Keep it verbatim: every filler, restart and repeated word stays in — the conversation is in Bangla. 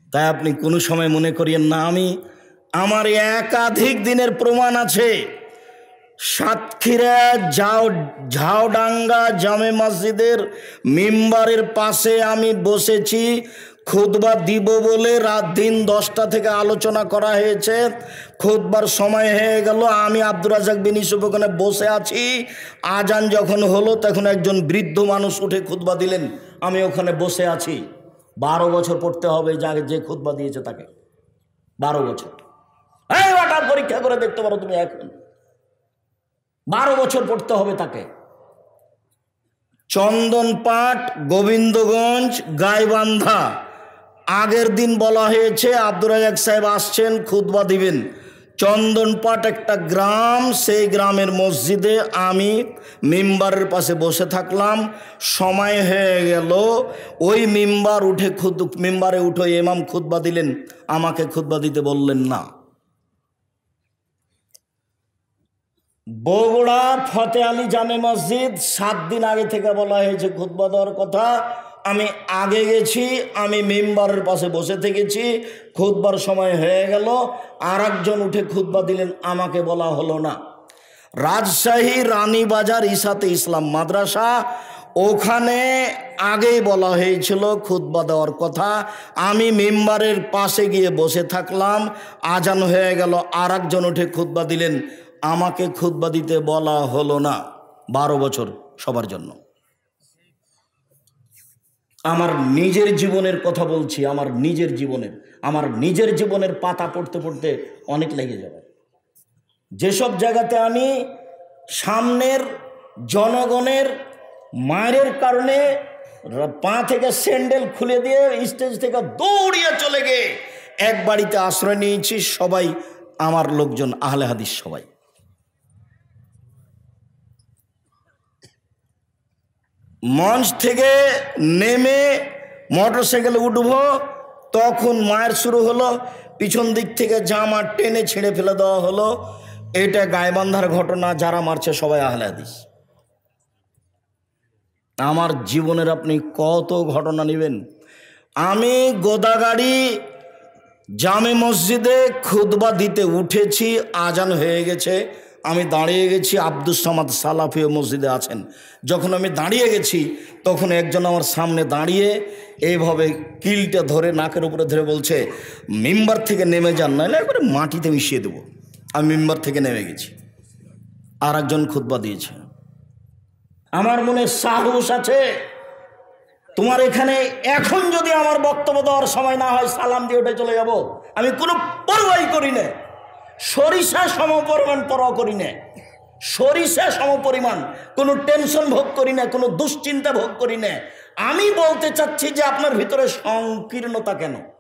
তাই আপনি কোনো সময় মনে করিয়েন না। আমি আমার একাধিক দিনের প্রমাণ আছে। সাতক্ষীরা ঝাও ঝাউডাঙ্গা জামে মসজিদের মিম্বারের পাশে আমি বসেছি, খুতবা দিব বলে রাত দিন দশটা থেকে আলোচনা করা হয়েছে। খুতবার সময় হয়ে গেল, আমি আব্দুর রাজ্জাক বিন ইউসুফ ওখানে বসে আছি। আজান যখন হলো তখন একজন বৃদ্ধ মানুষ উঠে খুতবা দিলেন, আমি ওখানে বসে আছি। বারো বছর পড়তে হবে যাকে যে খুতবা দিয়েছে তাকে, বারো বছর। এই ওটা পরীক্ষা করে দেখতে পারো তুমি, এখন বারো বছর পড়তে হবে তাকে। চন্দনপাট, গোবিন্দগঞ্জ, গাইবান্ধা। আগের দিন বলা হয়েছে আব্দুর রাজ্জাক সাহেব আসছেন, খুতবা দিবেন। চন্দনপাট একটা গ্রাম, সেই গ্রামের মসজিদে আমি মিম্বারের পাশে বসে থাকলাম। সময় হয়ে গেল, ওই মিম্বার উঠে খুদ মিম্বারে উঠে ইমাম খুতবা দিলেন, আমাকে খুতবা দিতে বললেন না। বগুড়া ফতে আলী জামে মসজিদ, সাত দিন আগে থেকে বলা হয়েছে খুতবা দেওয়ার কথা। আমি আগে গেছি, আমি মিম্বারের পাশে বসে থেকেছি। খুতবার সময় হয়ে গেল, আর একজন উঠে খুতবা দিলেন, আমাকে বলা হলো না। রাজশাহী রানীবাজার ইসাতে ইসলাম মাদ্রাসা, ওখানে আগেই বলা হয়েছিল খুতবা দেওয়ার কথা। আমি মিম্বারের পাশে গিয়ে বসে থাকলাম, আজান হয়ে গেল, আর একজন উঠে খুতবা দিলেন, আমাকে খুতবা দিতে বলা হলো না। বারো বছর সবার জন্য। আমার নিজের জীবনের কথা বলছি, আমার নিজের জীবনের আমার নিজের জীবনের পাতা পড়তে পড়তে অনেক লেগে যাবে। যেসব জায়গাতে আমি সামনের জনগণের মায়ের কারণে পা থেকে স্যান্ডেল খুলে দিয়ে স্টেজ থেকে দৌড়িয়ে চলে গিয়ে এক বাড়িতে আশ্রয় নিয়েছি, সবাই আমার লোকজন, আহলে হাদিস সবাই। মঞ্চ থেকে নেমে মোটর সাইকেলে উঠব, তখন মায়ের শুরু হলো, পিছন দিক থেকে জামা টেনে ছিঁড়ে ফেলে দেওয়া হলো। এটা গাইবান্ধার ঘটনা, যারা মারছে সবাই আহলে হাদিস। আমার জীবনের আপনি কত ঘটনা নেবেন। আমি গোদাগাড়ি জামে মসজিদে খুতবা দিতে উঠেছি, আজান হয়ে গেছে, আমি দাঁড়িয়ে গেছি। আব্দুস সামাদ সালাফি মসজিদে আছেন। যখন আমি দাঁড়িয়ে গেছি তখন একজন আমার সামনে দাঁড়িয়ে এইভাবে কিলটা ধরে নাকের উপরে ধরে বলছে, মিম্বার থেকে নেমে যান, নাহলে একবারে মাটিতে মিশিয়ে দেবো। আমি মিম্বার থেকে নেমে গেছি, আর একজন খুতবা দিয়েছে। আমার মনে সাহস আছে, তোমার এখানে এখন যদি আমার বক্তব্য দেওয়ার সময় না হয়, সালাম দিয়ে উঠে চলে যাব। আমি কোনো পরোয়াই করি না, সরিষা সমপরিমাণ পরোয়া করি না, সরিষা সমপরিমাণ কোনো টেনশন ভোগ করি না, কোনো দুশ্চিন্তা ভোগ করি না। আমি বলতে চাচ্ছি যে আপনার ভিতরে সংকীর্ণতা কেন?